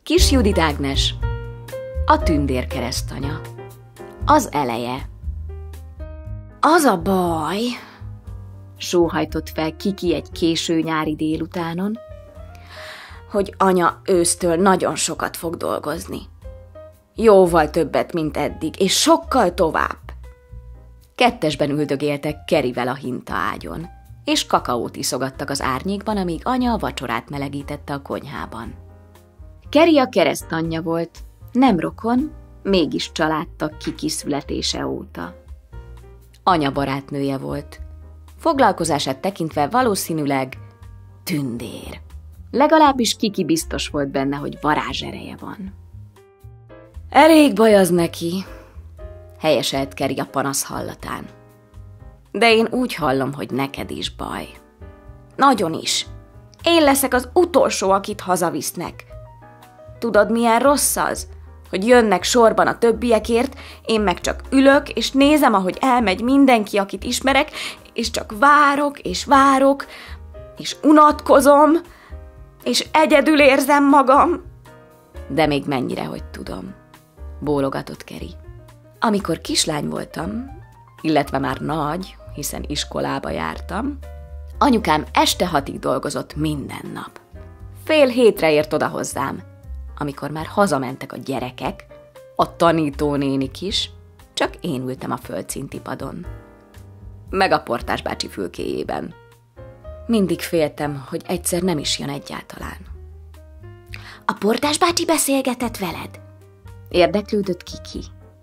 Kis Judit Ágnes, a tündér keresztanya. Az eleje. Az a baj, sóhajtott fel Kiki egy késő nyári délutánon, hogy anya ősztől nagyon sokat fog dolgozni. Jóval többet, mint eddig, és sokkal tovább. Kettesben üldögéltek Kerivel a hintaágyon, és kakaót iszogattak az árnyékban, amíg anya a vacsorát melegítette a konyhában. Keri a keresztanyja volt, nem rokon, mégis családtag Kiki születése óta. Anya barátnője volt. Foglalkozását tekintve valószínűleg tündér. Legalábbis Kiki biztos volt benne, hogy varázsereje van. Elég baj az neki, helyeselt Keri a panasz hallatán. De én úgy hallom, hogy neked is baj. Nagyon is. Én leszek az utolsó, akit hazavisznek. Tudod, milyen rossz az? Hogy jönnek sorban a többiekért, én meg csak ülök, és nézem, ahogy elmegy mindenki, akit ismerek, és csak várok, és unatkozom, és egyedül érzem magam. De még mennyire, hogy tudom, bólogatott Keri. Amikor kislány voltam, illetve már nagy, hiszen iskolába jártam, anyukám este 6-ig dolgozott minden nap. 6:30 ért oda hozzám. Amikor már hazamentek a gyerekek, a tanítónénik is, csak én ültem a földszinti padon. Meg a portás bácsi fülkéjében. Mindig féltem, hogy egyszer nem is jön egyáltalán. A portás bácsi beszélgetett veled? Érdeklődött Kiki.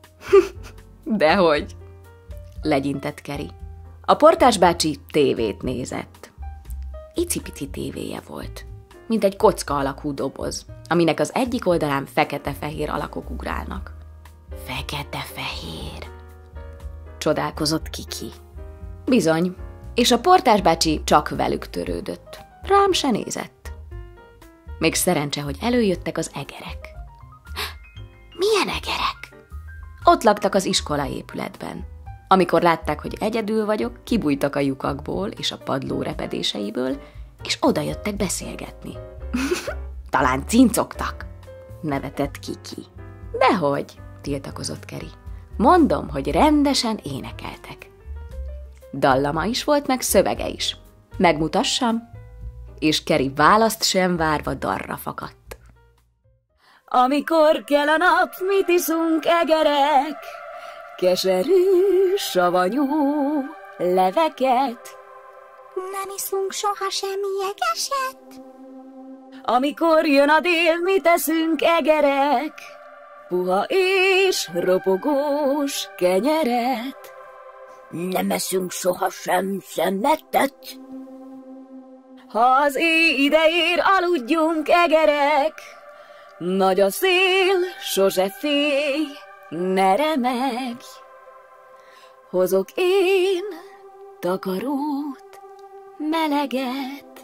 Dehogy, legyintett Keri. A portás bácsi tévét nézett. Icipici tévéje volt, mint egy kocka alakú doboz, aminek az egyik oldalán fekete-fehér alakok ugrálnak. Fekete-fehér, csodálkozott Kiki. Bizony, és a portás bácsi csak velük törődött. Rám se nézett. Még szerencse, hogy előjöttek az egerek. Milyen egerek? Ott laktak az iskola épületben. Amikor látták, hogy egyedül vagyok, kibújtak a lyukakból és a padló repedéseiből, és odajöttek beszélgetni. Talán cincogtak, nevetett Kiki. Dehogy, tiltakozott Keri. Mondom, hogy rendesen énekeltek. Dallama is volt, meg szövege is. Megmutassam? És Keri választ sem várva darra fakadt. Amikor kell a nap, mit iszunk, egerek? Keserű, savanyú leveket. Nem iszunk soha semmi jegeset. Amikor jön a dél, mit eszünk, egerek? Puha és ropogós kenyeret. Nem eszünk sohasem szemetet. Ha az éj ideér, aludjunk, egerek. Nagy a szél, sose félj, ne remegj. Hozok én takarót, meleget.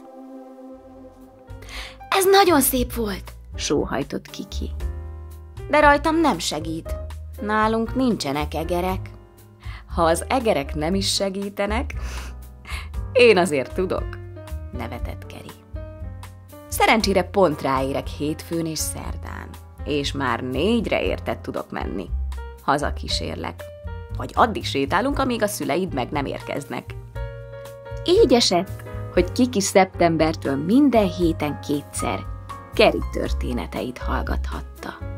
Ez nagyon szép volt, sóhajtott Kiki. De rajtam nem segít. Nálunk nincsenek egerek. Ha az egerek nem is segítenek, én azért tudok, nevetett Keri. Szerencsére pont ráérek hétfőn és szerdán, és már 4-re érted tudok menni. Hazakísérlek. Vagy addig sétálunk, amíg a szüleid meg nem érkeznek. Így esett, hogy Kiki szeptembertől minden héten 2-szer Keri történeteit hallgathatta.